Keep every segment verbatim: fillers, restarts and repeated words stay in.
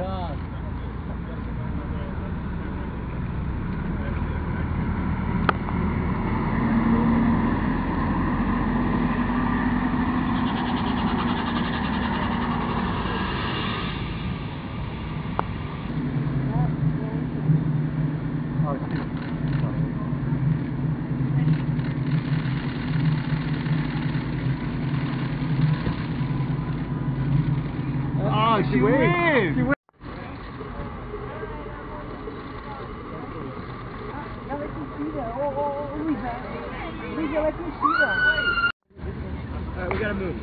God. Oh, she, she waved. waved. She waved. Now let me see that. Oh, oh, oh, Lisa. Lisa, let me see that. Alright, we gotta move.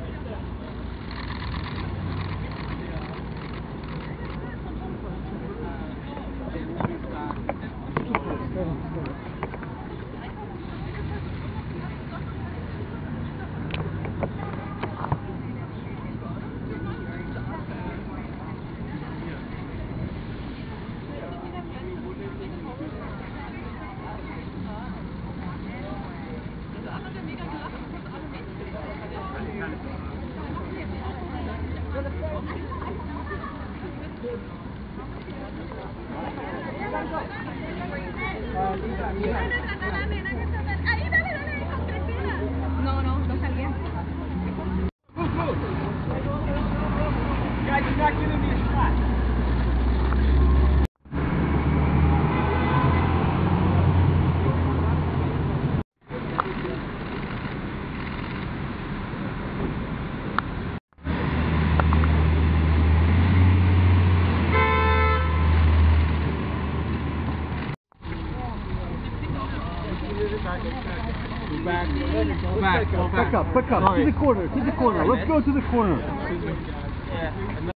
No, no, no salía. Guys, you're not giving me a shot. Back, go back, go back. Back up, back up. To the corner, to the corner. Let's go to the corner. Yeah.